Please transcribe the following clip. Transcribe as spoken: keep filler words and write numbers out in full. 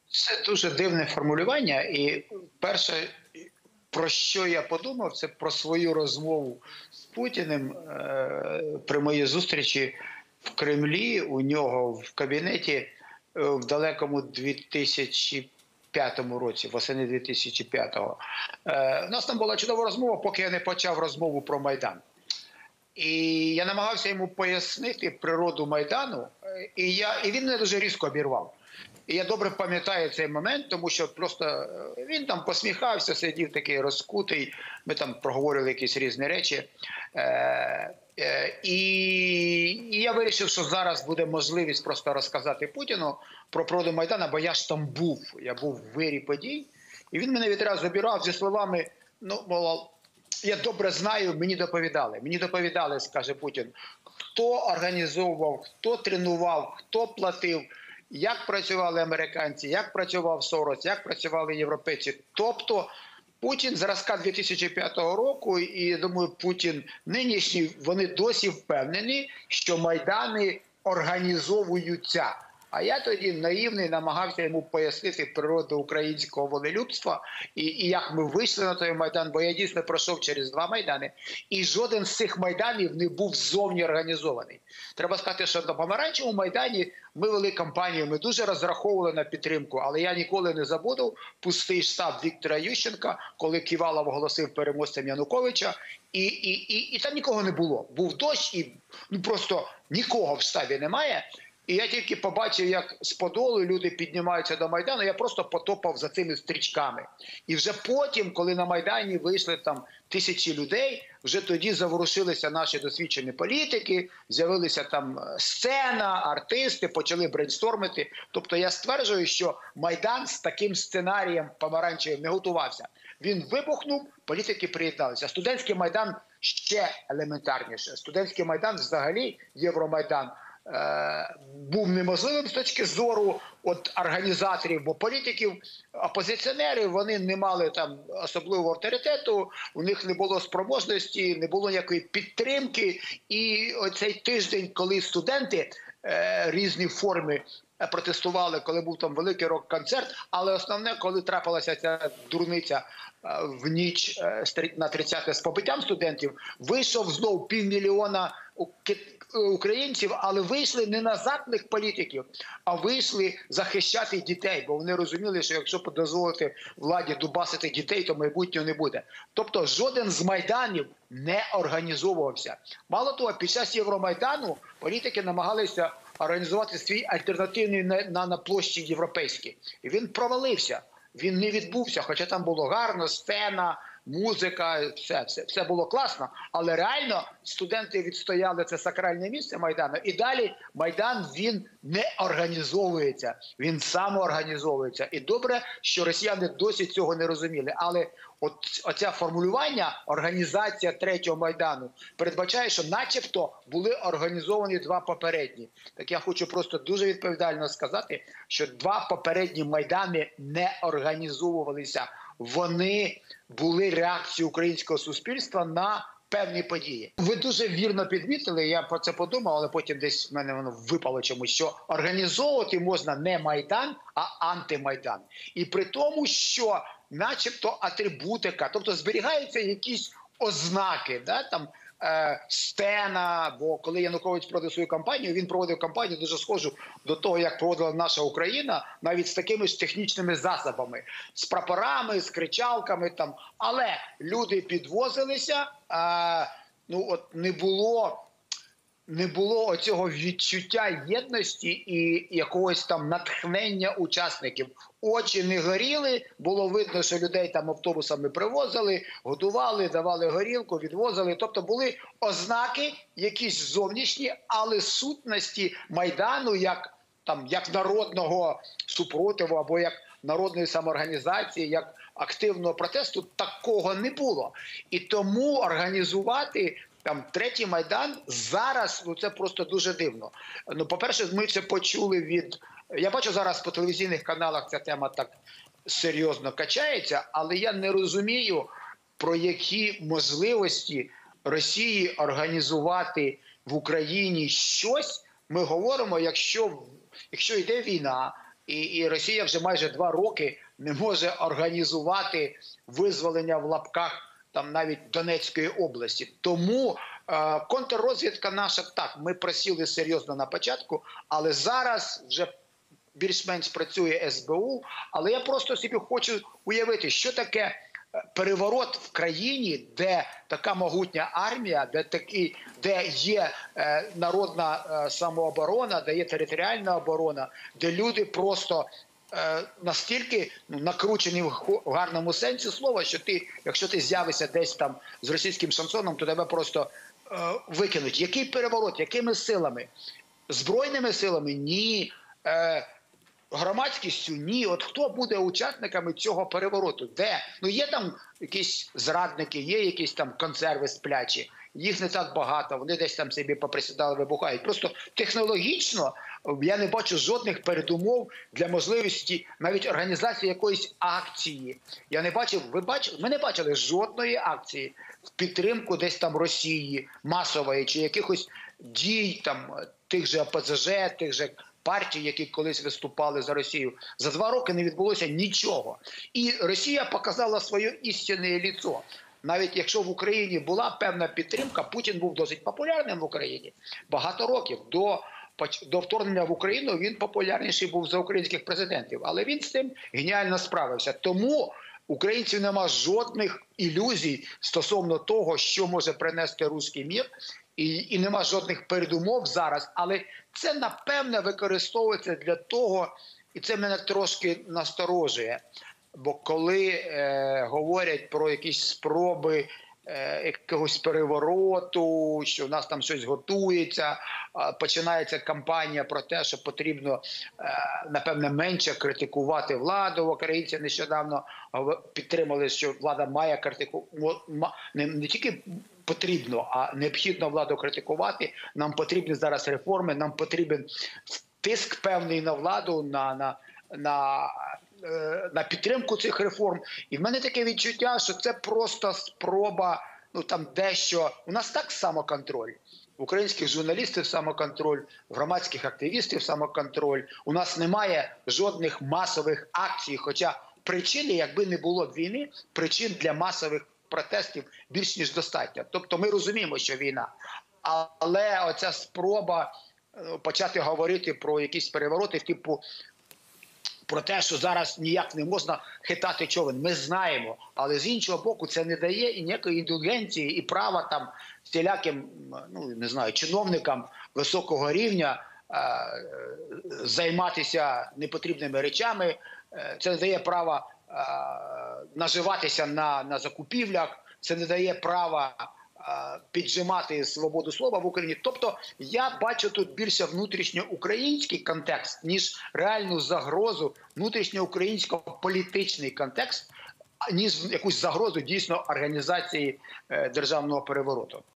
Це дуже дивне формулювання. І перше, про що я подумав, це про свою розмову з Путіним е при моїй зустрічі в Кремлі, у нього в кабінеті е в далекому дві тисячі п'ятому році, восени дві тисячі п'ятого. Е у нас там була чудова розмова, поки я не почав розмову про Майдан. І я намагався йому пояснити природу Майдану, і, я, і він мене дуже різко обірвав. І я добре пам'ятаю цей момент, тому що просто він там посміхався, сидів такий розкутий, ми там проговорили якісь різні речі. Е, е, і, і я вирішив, що зараз буде можливість просто розказати Путіну про природу Майдану, бо я ж там був, я був в вирі подій. І він мене відразу обірвав зі словами, ну, мол, я добре знаю, мені доповідали. Мені доповідали, скаже Путін, хто організовував, хто тренував, хто платив, як працювали американці, як працював Сорос, як працювали європейці. Тобто Путін зразка дві тисячі п'ятого року, і, думаю, Путін нинішній, вони досі впевнені, що Майдани організовуються. А я тоді наївний намагався йому пояснити природу українського волелюбства і, і як ми вийшли на той Майдан, бо я дійсно пройшов через два Майдани. І жоден з цих Майданів не був зовні організований. Треба сказати, що на Помаранчевому Майдані ми вели кампанію, ми дуже розраховували на підтримку, але я ніколи не забуду пустий штаб Віктора Ющенка, коли Ківалов оголосив переможцем Януковича, і, і, і, і там нікого не було. Був дощ і ну, просто нікого в штабі немає. І я тільки побачив, як з Подолу люди піднімаються до Майдану, я просто потопав за цими стрічками. І вже потім, коли на Майдані вийшли там тисячі людей, вже тоді заворушилися наші досвідчені політики, з'явилися там сцена, артисти, почали брейнстормити. Тобто я стверджую, що Майдан з таким сценарієм помаранчевим не готувався. Він вибухнув, політики приєдналися. Студентський Майдан ще елементарніше. Студентський Майдан взагалі, Євромайдан, був неможливим з точки зору от організаторів, бо політиків, опозиціонерів, вони не мали там особливого авторитету, у них не було спроможності, не було ніякої підтримки. І оцей тиждень, коли студенти е, різні форми протестували, коли був там великий рок-концерт, але основне, коли трапилася ця дурниця в ніч на тридцяте з побиттям студентів, вийшов знову півмільйона українців, але вийшли не на заклик політиків, а вийшли захищати дітей, бо вони розуміли, що якщо дозволити владі дубасити дітей, то майбутнього не буде. Тобто жоден з Майданів не організовувався. Мало того, під час Євромайдану політики намагалися організувати свій альтернативний на, на, на площі європейській. І він провалився. Він не відбувся, хоча там було гарно, сцена, музика, все, все, все було класно. Але реально студенти відстояли це сакральне місце Майдану. І далі Майдан, він не організовується, він самоорганізовується. І добре, що росіяни досі цього не розуміли. Але от оце формулювання «організація третього Майдану» передбачає, що начебто були організовані два попередні. Так я хочу просто дуже відповідально сказати, що два попередні Майдани не організовувалися. Вони були реакцією українського суспільства на певні події. Ви дуже вірно підмітили, я про це подумав, але потім десь в мене воно випало чомусь, що організовувати можна не Майдан, а антимайдан. І при тому, що начебто атрибутика, тобто зберігаються якісь ознаки, да, там, е, сцена, бо коли Янукович проводив свою кампанію, він проводив кампанію дуже схожу до того, як проводила наша Україна, навіть з такими ж технічними засобами, з прапорами, з кричалками, там. Але люди підвозилися, е, ну от не було... не було оцього відчуття єдності і якогось там натхнення учасників. Очі не горіли, було видно, що людей там автобусами привозили, годували, давали горілку, відвозили. Тобто були ознаки якісь зовнішні, але сутності Майдану як, там, як народного супротиву або як народної самоорганізації, як активного протесту, такого не було. І тому організувати там третій Майдан зараз, ну це просто дуже дивно. Ну, по-перше, ми це почули від... Я бачу зараз по телевізійних каналах ця тема так серйозно качається, але я не розумію, про які можливості Росії організувати в Україні щось. Ми говоримо, якщо, якщо йде війна, і, і Росія вже майже два роки не може організувати визволення в лапках там навіть Донецької області. Тому е, контррозвідка наша, так, ми просіли серйозно на початку, але зараз вже більш-менш працює ес бе у, але я просто собі хочу уявити, що таке переворот в країні, де така могутня армія, де такі, де є е, народна е, самооборона, де є територіальна оборона, де люди просто е, настільки ну, накручені в гарному сенсі слова, що ти, якщо ти з'явишся десь там з російським шансоном, то тебе просто е, викинуть. Який переворот? Якими силами? Збройними силами? Ні. Е, Громадськістю? Ні. От хто буде учасниками цього перевороту? Де? Ну є там якісь зрадники, є якісь там консерви сплячі. Їх не так багато, вони десь там собі поприсідали, вибухають. Просто технологічно я не бачу жодних передумов для можливості навіть організації якоїсь акції. Я не бачив, ви бачили? Ми не бачили жодної акції в підтримку десь там Росії масової чи якихось дій там тих же о пе зе же, тих же партій, які колись виступали за Росію. За два роки не відбулося нічого. І Росія показала своє істинне лицо. Навіть якщо в Україні була певна підтримка, Путін був досить популярним в Україні. Багато років. До, до вторгнення в Україну він популярніший був за українських президентів. Але він з цим геніально справився. Тому українців нема жодних ілюзій стосовно того, що може принести руський мір. І, і нема жодних передумов зараз, але це, напевне, використовується для того, і це мене трошки насторожує. Бо коли е, говорять про якісь спроби е, якогось перевороту, що в нас там щось готується, е, починається кампанія про те, що потрібно, е, напевне, менше критикувати владу. Українці нещодавно підтримали, що влада має критикувати, не, не тільки потрібно, а необхідно владу критикувати. Нам потрібні зараз реформи, нам потрібен тиск певний на владу, на, на, на, на підтримку цих реформ. І в мене таке відчуття, що це просто спроба, ну там дещо, у нас так самоконтроль. В українських журналістів самоконтроль, в громадських активістів самоконтроль. У нас немає жодних масових акцій, хоча причини, якби не було війни, причин для масових протестів більш ніж достатньо. Тобто ми розуміємо, що війна. Але оця спроба почати говорити про якісь перевороти, типу про те, що зараз ніяк не можна хитати човен, ми знаємо. Але з іншого боку це не дає і ніякої індульгенції, і права там всіляким, ну не знаю, чиновникам високого рівня е займатися непотрібними речами. Це не дає права наживатися на, на закупівлях, це не дає права а, піджимати свободу слова в Україні. Тобто я бачу тут більше внутрішньоукраїнський контекст, ніж реальну загрозу внутрішньоукраїнсько-політичний контекст, ніж якусь загрозу дійсно організації е, державного перевороту.